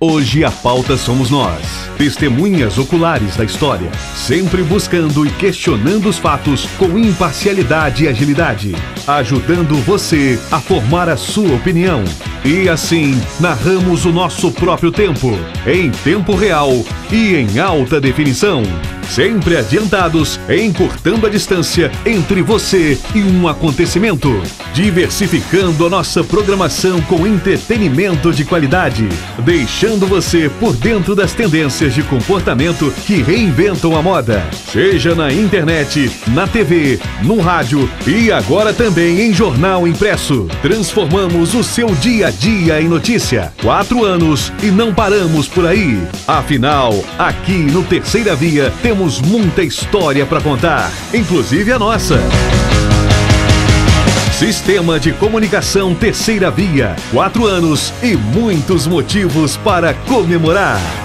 Hoje a pauta somos nós, testemunhas oculares da história, sempre buscando e questionando os fatos com imparcialidade e agilidade, ajudando você a formar a sua opinião. E assim, narramos o nosso próprio tempo, em tempo real e em alta definição. Sempre adiantados, encurtando a distância entre você e um acontecimento. Diversificando a nossa programação com entretenimento de qualidade, deixando você por dentro das tendências de comportamento que reinventam a moda. Seja na internet, na TV, no rádio e agora também em jornal impresso. Transformamos o seu dia a dia em notícia. 4 anos e não paramos por aí. Afinal, aqui no Terceira Via temos muita história para contar, inclusive a nossa. Sistema de Comunicação Terceira Via, 4 anos e muitos motivos para comemorar.